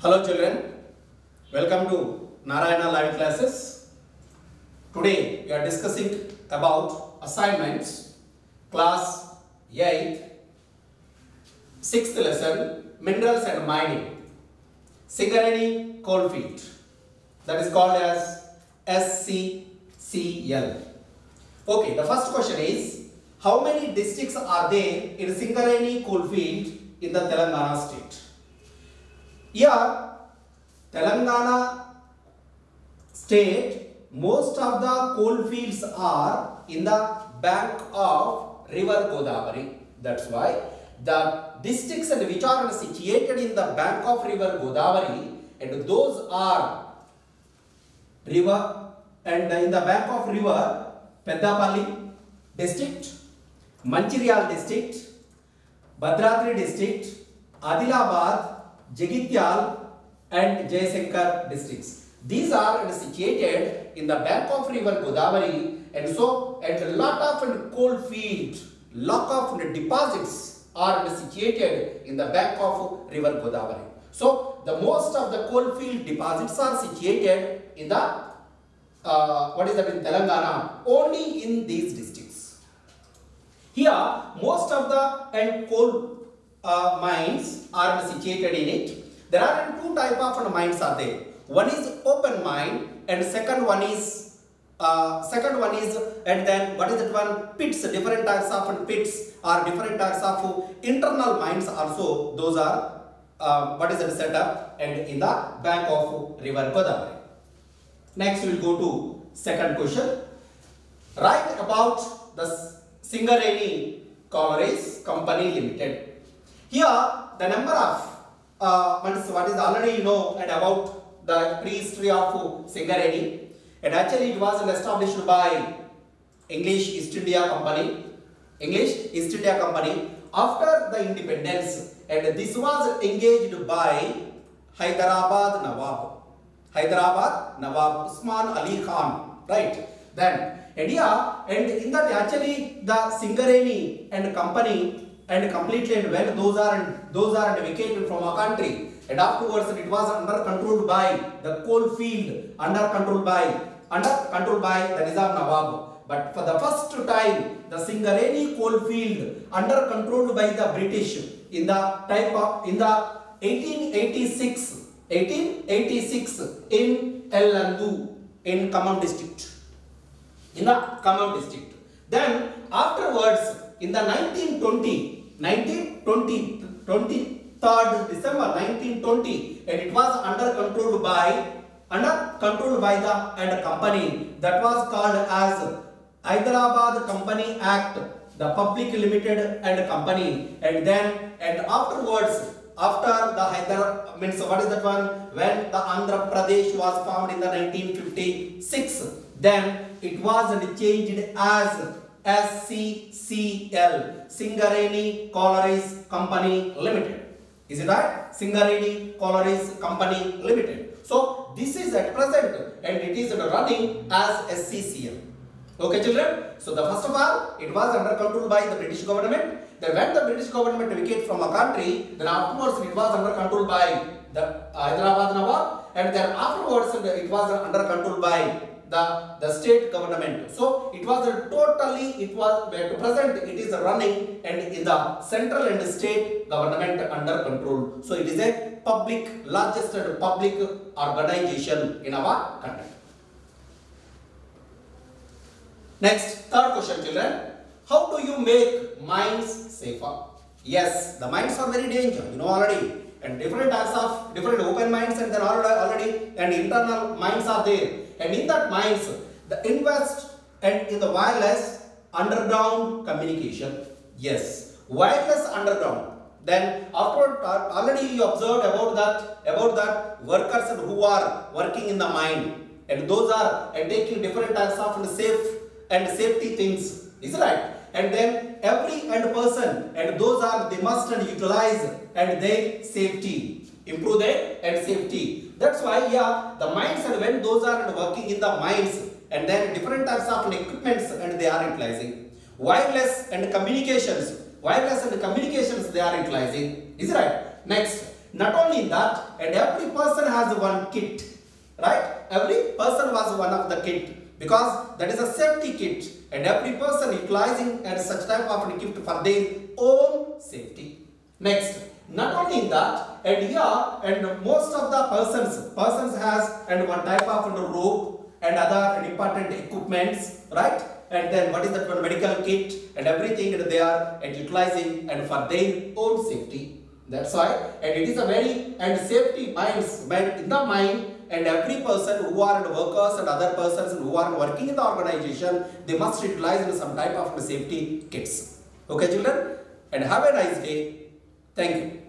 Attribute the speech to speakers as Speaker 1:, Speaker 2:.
Speaker 1: Hello children, welcome to Narayana live classes. Today we are discussing about assignments, class 8, 6th lesson, minerals and mining, Singareni coalfield, that is called as SCCL. Okay, the first question is, how many districts are there in Singareni coalfield in the Telangana state? Here, Telangana state, most of the coal fields are in the bank of river Godavari. That's why the districts which are situated in the bank of river Godavari, and those are river, and in the bank of river Peddapalli district, Manchiryal district, Bhadradri district, Adilabad, Jagityal and Jayasekar districts. These are situated in the bank of river Godavari, and so a lot of coal field, lot of deposits are situated in the bank of river Godavari. So the most of the coal field deposits are situated in the in Telangana, only in these districts. Here most of the coal mines are situated in it. There are two type of mines are there. One is open mine, and second one is and then what is that one? Pits. Different types of pits or different types of internal mines also. Those are set up and in the bank of river Godavari. Next we will go to second question. Write about the Singareni Collieries Company Limited. Here the number of what is already you know and about the prehistory of Singareni, and actually it was established by English East India Company after the independence, and this was engaged by Hyderabad Nawab Usman Ali Khan, right? Then and in that actually the Singareni and company and completely and when those are vacated from our country, and afterwards it was under controlled by the coal field, under controlled by the Nizam Nawab. But for the first time the Singareni coal field under controlled by the British in the 1886 in Ellandu in Khammam district. Then afterwards in the 23rd December 1920, and it was under controlled by the company that was called as Hyderabad Company Act, the Public Limited and Company, and afterwards after the when the Andhra Pradesh was formed in the 1956, then it was changed as SCCL, Singareni Collieries Company Limited. Is it right? Singareni Collieries Company Limited. So this is at present and it is running as SCCL. Okay children, so the first of all it was under control by the British government. Then when the British government vacated from a country, then afterwards it was under control by the Hyderabad Nawab, and then afterwards it was under control by the state government. So it was at present it is running and in the central and state government under control. So it is a largest public organization in our country. Next, third question children. How do you make mines safer? Yes, the mines are very dangerous, you know already. And different types of open mines and then already and internal mines are there. And in that mines, the invest and in the wireless underground communication. Yes, wireless underground. Then after already you observed about that workers who are working in the mine, and those are taking different types of safety things. Is right? And then every person and those are they must utilize and their safety, improve their safety. That's why the mines, and when those are working in the mines, and then different types of equipments and they are utilizing wireless and communications they are utilizing. Is right? Next, Not only that, and every person has one kit, right? Every person was one of the kit, because that is a safety kit, and every person utilizing and such type of a kit for their own safety. Next, not only that, and here, and most of the persons has and one type of rope and other important equipments, right? And then what is that one medical kit and everything they are and utilizing and for their own safety. That's why, and it is a very and safety minds in the mind, and every person who are workers and other persons who are working in the organization, they must utilize in some type of safety kits. Okay, children, and have a nice day. Thank you.